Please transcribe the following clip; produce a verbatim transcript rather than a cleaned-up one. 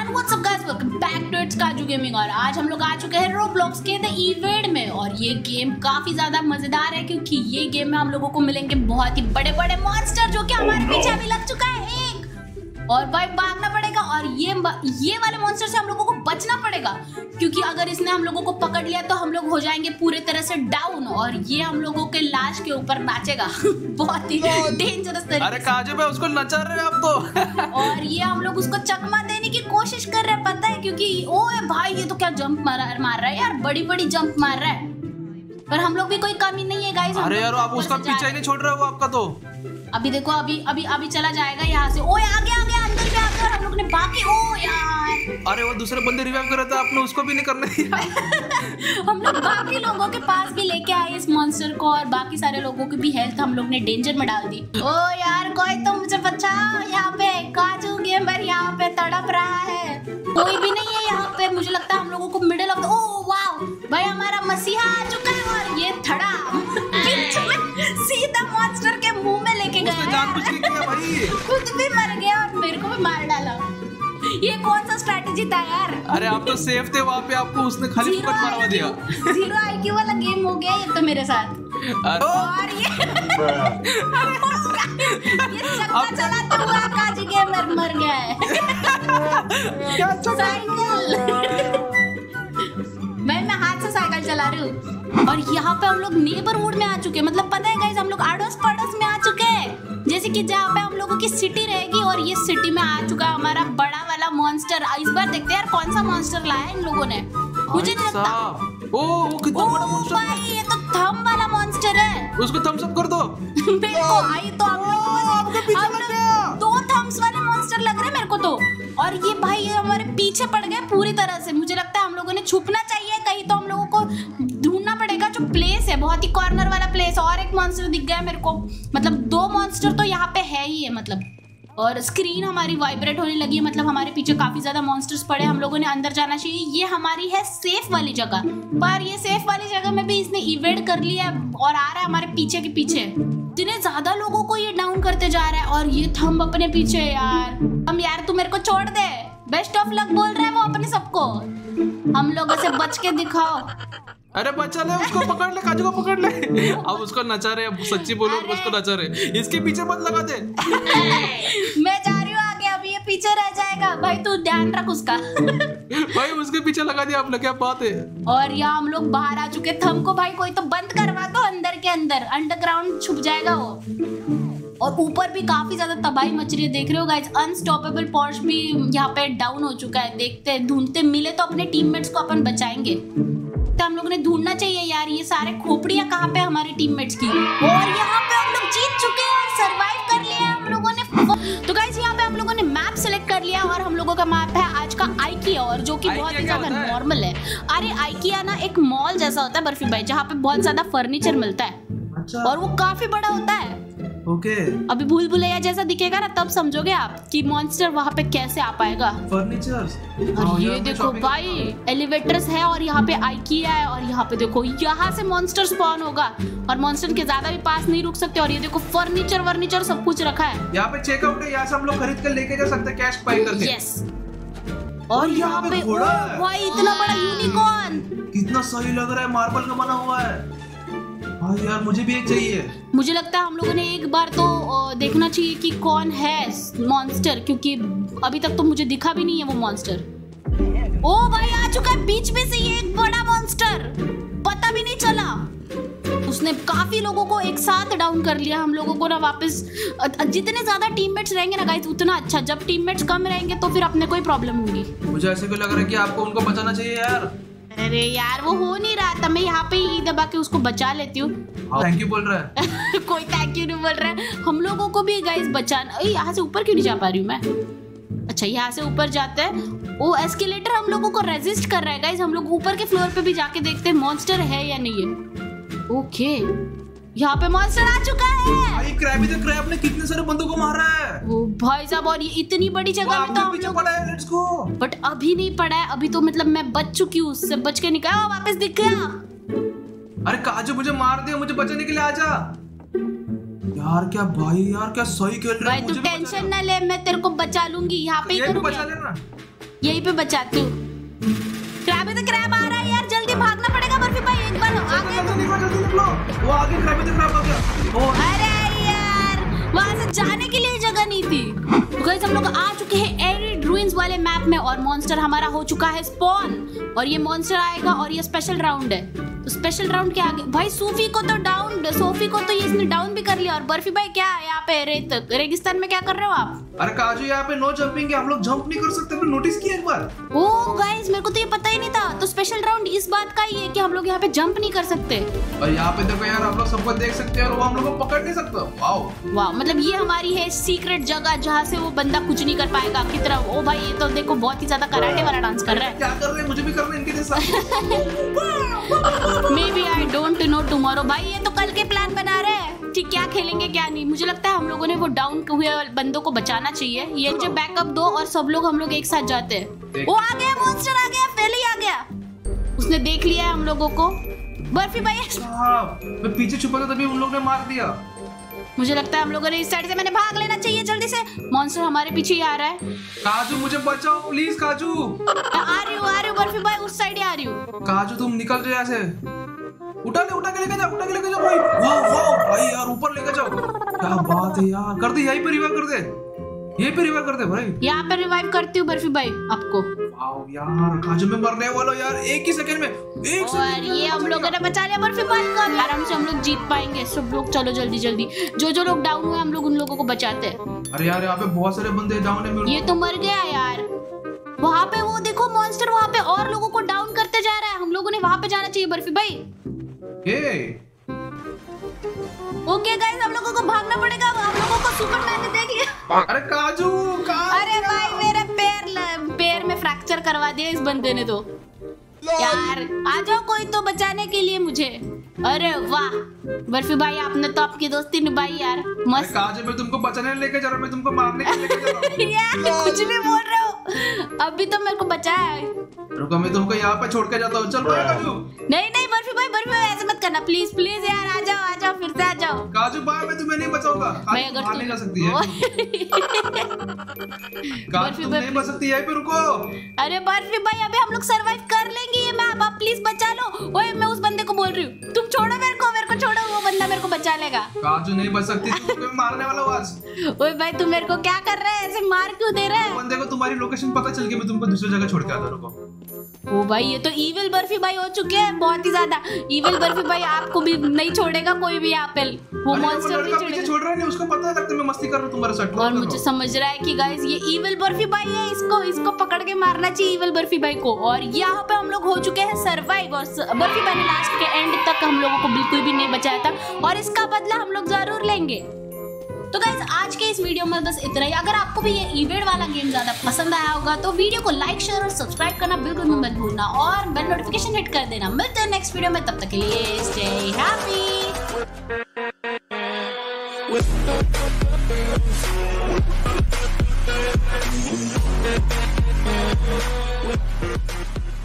And what's up guys, welcome back to it's Kaju gaming. और आज हम लोग आ चुके हैं रोब्लॉक्स के द इवेंट में। और ये गेम काफी ज्यादा मजेदार है क्योंकि ये गेम में हम लोगों को मिलेंगे बहुत ही बड़े बड़े मॉन्स्टर जो कि हमारे पीछे अभी लग चुका है एक। और भाई भागना पड़ेगा और ये ये वाले मॉन्स्टर से हम लोगों को बचना पड़ेगा क्योंकि अगर इसने हम लोगों को पकड़ लिया तो हम लोग हो जाएंगे पूरे तरह से डाउन और ये हम लोगों के लाश के ऊपर नाचेगा बहुत ही डेंजरस तरीके। अरे काजू भाई उसको नचा रहे हैं आप तो। और ये हम लोग उसको चकमा देने की कोशिश कर रहे हैं, पता है, क्योंकि ओए भाई ये तो क्या जंप मार मार रहा है यार, बड़ी बड़ी जंप मार रहा है। पर हम लोग भी कोई कमी नहीं है गाइस। अरे यार आप उसका पीछे नहीं छोड़ रहे हो आपका तो। अभी देखो अभी अभी अभी चला जाएगा यहाँ से। ओए आगे आगे अंदर पे आकर हम लोग ने बाकी। ओ यार अरे वो दूसरे बंदे रिवाइव कर रहे थे, आपने उसको भी नहीं करने दिया। हम लोग बाकी लोगों के पास भी लेके आए इस मॉन्स्टर को और बाकी सारे लोगों की भी हेल्थ हम लोग ने डेंजर में डाल दी। ओ यार कोई तो मुझे बचाओ, यहाँ पे काजू गेमर यहाँ पे तड़प रहा है, कोई भी नहीं है यहाँ पे। मुझे लगता है हम लोगों को मिडिल ऑफ। ओ वाओ भाई हमारा मसीहा आ चुका है और ये थड़ा बीच में सीधा मॉन्स्टर के मुंह में लेके गया है। जानबूझ के किया भाई, खुद भी मर गया और मेरे को भी मार डाला। ये कौन सा स्ट्रैटेजी था यार? अरे आप तो सेफ थे वहाँ पे, आपको उसने खाली फुकट मारवा दिया। जीरो आईक्यू वाला गेम हो गया ये तो मेरे साथ। और ये ये चक्का चलाता हुआ काजी गेमर मर गया है। क्या साइकिल मैं मैं हाथ से साइकिल चला रही हूँ। और यहाँ पे हम लोग नेबरहुड में आ चुके हैं, मतलब पता है गाइस हम लोग आड़ोस पड़ोस में आ चुके हैं, जैसे कि जहाँ पे हम लोगों की सिटी रहेगी। और ये सिटी में आ चुका है हमारा बड़ा वाला मॉन्स्टर। इस बार देखते हैं यार कौन सा मॉन्स्टर लाया इन लोगों ने, मुझे नहीं लगता। ओ वो कितना बड़ा मॉन्स्टर भाई, ये तो थंब वाला मॉन्स्टर है। उसको थम्स अप कर दो। मेरे को आई तो हम लोग दो थम्स वाले मॉन्स्टर लग रहे हैं मेरे को तो। और ये भाई ये हमारे पीछे पड़ गए पूरी तरह से। मुझे लगता है हम लोगों ने छुपना चाहिए कहीं, तो हम लोगों को ढूंढना पड़ेगा जो प्लेस है, बहुत ही कॉर्नर वाला प्लेस। और एक मॉन्स्टर दिख गया मेरे को, मतलब दो मॉन्स्टर तो यहाँ पे है ही है मतलब। और स्क्रीन हमारी वाइब्रेट होने लगी है, मतलब हमारे पीछे काफी ज्यादा मॉन्स्टर्स पड़े। हम लोगों ने अंदर जाना चाहिए। ये हमारी है सेफ वाली जगह, पर ये सेफ वाली जगह में भी इसने इवेंट कर लिया और आ रहा है हमारे पीछे के पीछे। इतने ज्यादा लोगों को ये डाउन करते जा रहा है और ये थंब अपने पीछे। यार हम यार तू मेरे को छोड़ दे, बेस्ट ऑफ लक बोल रहा है वो अपने सबको। हम लोगों से बच के दिखाओ। अरे बचा ले उसको, पकड़ ले काजू को पकड़ ले। अब उसको नचा रहे, अब सच्ची बोलो उसको नचा रहे। इसके पीछे मत लगा दे। मैं जा रही हूँ आगे, अभी ये पीछे रह जाएगा। भाई तू ध्यान रख उसका। भाई उसके पीछे लगा दिया आपने, क्या बात है। और यहाँ हम लोग बाहर आ चुके। थम को भाई कोई तो बंद करवा दो, अंदर के अंदर अंडरग्राउंड छुप जाएगा वो। और ऊपर भी काफी ज्यादा तबाही मच रही है, देख रहे हो गाइस। अनस्टॉपेबल पॉर्श भी यहाँ पे डाउन हो चुका है। देखते हैं, ढूंढते मिले तो अपने टीममेट्स को अपन बचाएंगे। तो हम लोगों ने ढूंढना चाहिए यार ये सारे खोपड़ियां कहाँ पे हमारे टीममेट्स की। और यहाँ पे हम लोग जीत चुके हैं और सरवाइव कर लिया हम लोगों ने। तो गाइस यहाँ पे हम लोगों ने मैप सेलेक्ट कर लिया और हम लोगों का मैप है आज का आइकिया, और जो कि बहुत ही ज्यादा नॉर्मल है। अरे आइकिया ना एक मॉल जैसा होता है बर्फी भाई, जहाँ पे बहुत ज्यादा फर्नीचर मिलता है। अच्छा। और वो काफी बड़ा होता है। Okay okay. अभी भूल भुलैया जैसा दिखेगा ना, तब समझोगे आप कि मॉन्स्टर वहाँ पे कैसे आ पाएगा। फर्नीचर्स। और ये देखो भाई एलिवेटर्स है और यहाँ पे आइकिया है। और यहाँ पे देखो यहाँ से मॉन्स्टर स्पॉन होगा और मॉन्स्टर के ज्यादा भी पास नहीं रुक सकते। और ये देखो फर्नीचर वर्नीचर सब कुछ रखा है। यहाँ पे चेकआउट है, यहाँ से हम लोग खरीद कर लेके जा सकते हैं कैश पे करके। यस। और यहाँ पे भाई इतना बड़ा यूनिकॉर्न, कितना सही लग रहा है, मार्बल का बना हुआ है। हाँ यार मुझे भी एक चाहिए। मुझे लगता है हम लोगों ने एक बार तो देखना चाहिए कि कौन है मॉन्स्टर, क्योंकि अभी तक तो मुझे दिखा भी नहीं है वो मॉन्स्टर। ओ भाई आ चुका है बीच में से ये एक बड़ा मॉन्स्टर, पता भी नहीं चला। उसने काफी लोगों को एक साथ डाउन कर लिया। हम लोगों को ना वापस, जितने ज्यादा टीममेट्स रहेंगे ना गाइस उतना अच्छा। जब टीममेट्स कम रहेंगे तो फिर अपने को ही प्रॉब्लम होगी। मुझे ऐसे क्यों लग रहा है कि आपको उनको बचाना चाहिए यार। अरे यार वो हो नहीं रहा था, मैं यहाँ पे ही दबा के उसको बचा लेती हूँ। थैंक यू बोल रहा है। कोई थैंक यू नहीं बोल रहा है। हम लोगों को भी गाइस बचाना। यहाँ से ऊपर क्यों नहीं जा पा रही हूँ मैं? अच्छा यहाँ से ऊपर जाते हैं। वो एस्केलेटर हम लोगों को रेजिस्ट कर रहा है गाइस। हम लोग ऊपर के फ्लोर पे भी जाके देखते हैं मॉन्स्टर है या नहीं है। ओके यहाँ पे मॉन्स्टर आ चुका है। भाई क्रैबी द क्रैब ने कितने सारे बंदों को मारा है। ओ भाई साहब, और ये इतनी बड़ी जगह में तो हम लोग पड़ा है। Let's go. बट अभी नहीं पड़ा है, अभी तो मतलब मैं बच चुकी हूँ, उससे बच के निकला वापस दिख गया। अरे काजू मुझे मार दिया, मुझे बचाने के लिए आजा। यार क्या भाई, यार क्या सही खेल रहा है। भाई तू टेंशन ना ले, मैं तेरे को बचा लूंगी। यहाँ पे ही बचा लेना। यहीं पे बचाती हूँ। क्रैब तो क्रैब आ रहा है यार, जल्दी भागना पड़ेगा बर्फी भाई, एक बार आगे। जल्दी निकलो, जल्दी निकलो। वो आगे क्रैब तो क्रैब आ गया। ओ अरे यार, वहां से जाने के लिए जगह नहीं थी। तो गाइस हम लोग आ चुके हैं एरिड रूइंस वाले मैप में और मॉन्स्टर हमारा हो चुका है स्पॉन और ये मॉन्स्टर आएगा और ये स्पेशल राउंड है। तो स्पेशल राउंड के आगे भाई सूफी को तो डाउन, सोफी को तो ये इसने डाउन भी कर लिया। और बर्फी भाई क्या यहाँ पे रेत रेगिस्तान में क्या कर रहे हो आप? अरे काजू यहाँ पे नो जंपिंग है, हम लोग जंप नहीं कर सकते, तो नोटिस किया एक बार? ओ गाइस मेरे को तो ये पता ही नहीं था। तो स्पेशल राउंड इस बात का ही है कि हम लोग यहाँ पे जंप नहीं कर सकते। और यहाँ पे देखो यार, हम लोग सबको देख सकते हैं और वो हम लोग को पकड़ नहीं सकता। वाओ वाह, मतलब ये हमारी है सीक्रेट जगह जहाँ से वो बंदा कुछ नहीं कर पाएगा की तरह। ओ भाई ये तो देखो बहुत ही ज्यादा कराटे वाला डांस कर रहा है। क्या कर रहे हैं? मुझे भी करना है इनके जैसा। Maybe I don't know tomorrow. भाई ये तो कल के प्लान बना रहे हैं कि क्या खेलेंगे क्या नहीं। मुझे लगता है हम लोगों ने वो डाउन हुए बंदों को बचाना चाहिए। ये जो बैकअप दो और सब लोग हम लोग एक साथ जाते हैं। वो आ गया, मॉन्स्टर आ गया, पहले ही आ गया। उसने देख लिया है हम लोगों को। बर्फी भाई मैं पीछे छुपा था तभी उन लोगों ने मार दिया। मुझे लगता है हम लोगों ने इस साइड से मैंने भाग लेना चाहिए जल्दी से। मॉन्स्टर हमारे पीछे ही आ रहा है। काजू मुझे बचाओ प्लीज। काजू आ रही हूँ आ रही हूँ बर्फी भाई, उस साइड ही आ रही हूँ। काजू तुम निकल जाओ यहाँ से। उठा ले उठा के लेके जाओ, उठा के लेके जाओ भाई। वाह वाह भाई यार, ऊपर लेके जाओ। क्या बात है यार, कर दे यहीं पे रिवाइव कर दे, यहीं पे रिवाइव कर दे भाई। यहाँ पे रिवाइव करती हूँ बर्फी भाई आपको। वाह यार काजू में मरने वाला यार एक ही सेकंड में, एक और ये हम लोगों ने बचा लिया बर्फी भाई को। आराम से हम लोग जीत पाएंगे सब लोग। चलो जल्दी जल्दी, जो जो लोग डाउन हुए हम लोग उन लोगों को बचाते हैं। अरे यार यहाँ पे बहुत सारे बंदे डाउन है। ये तो मर गया यार। वहाँ पे वो देखो मॉन्स्टर वहाँ पे और लोगों को डाउन करते जा रहा है। हम लोगों ने वहाँ पे जाना चाहिए बर्फी भाई। ओके गाइस, हम लोगों को भागना पड़ेगा। हम लोगों को सुपरमैन ने देख लिया। अरे काजू, काजू अरे भाई मेरे पैर पैर में फ्रैक्चर करवा दिया इस बंदे ने तो। यार आ जाओ कोई तो बचाने के लिए मुझे। अरे वाह बर्फी भाई, आपने तो आपकी दोस्ती निभाई यार, मस्त। काजू मैं तुमको बचाने लेके जा रहा हूँ, मैं तुमको मारने के लेके जा रहा हूँ। यार कुछ भी बोल रहे हो, अभी तो मेरे को बचाया है। रुको मैं तुमको यहाँ पे छोड़ के जाता हूँ। चल भाई काजू। नहीं नहीं बर्फी भाई, बर्फी भाई ऐसे मत करना प्लीज प्लीज यार। आ जाओ आ जाओ, फिर से आ जाओ। काजू भाई मैं तुम्हें नहीं बचाऊंगा। मैं अगर तुम नहीं जा सकती है। काजू तुम नहीं बच सकती है, पे रुको। अरे बर्फी भाई अभी हम लोग सरवाइव कर लेंगे ये मैप, आप प्लीज बचा लो। ओए मैं उस बंदे को बोल रही हूँ, तुम छोड़ो मेरे को, मेरे को छोड़ो, वो बंदा मेरे को बचा लेगा। काजू नहीं बच सकती, तुमको मारने वाला हूँ आज। ओए भाई तू मेरे को क्या कर रहा है, ऐसे मार क्यों दे रहा है? बंदे को तुम्हारी लोकेशन पता चल गई, मैं तुमको दूसरी जगह छोड़ के आता। रुको। ओ भाई ये तो इविल बर्फी भाई हो चुके हैं, बहुत ही ज्यादा इविल बर्फी भाई। आपको भी नहीं छोड़ेगा कोई भी यहाँ पे। वो मॉन्स्टर नहीं छोड़ेगा। छोड़ रहा है, उसको पता लगता है मैं मस्ती कर रहा हूँ तुम्हारे साथ। और मुझे समझ रहा है कि गाइस ये इविल बर्फी भाई है, इसको इसको पकड़ के मारना चाहिए इविल बर्फी भाई को। और यहाँ पे हम लोग हो चुके हैं सरवाइव और बर्फी भाई ने लास्ट के एंड तक हम लोगों को बिल्कुल भी नहीं बचाया था और इसका बदला हम लोग जरूर लेंगे। तो गाइस आज के इस वीडियो में बस इतना ही। अगर आपको भी ये इवेंट वाला गेम ज्यादा पसंद आया होगा तो वीडियो को लाइक शेयर और सब्सक्राइब करना बिल्कुल मत भूलना और बेल नोटिफिकेशन हिट कर देना। मिलते हैं नेक्स्ट वीडियो में, तब तक के लिए स्टे हैप्पी।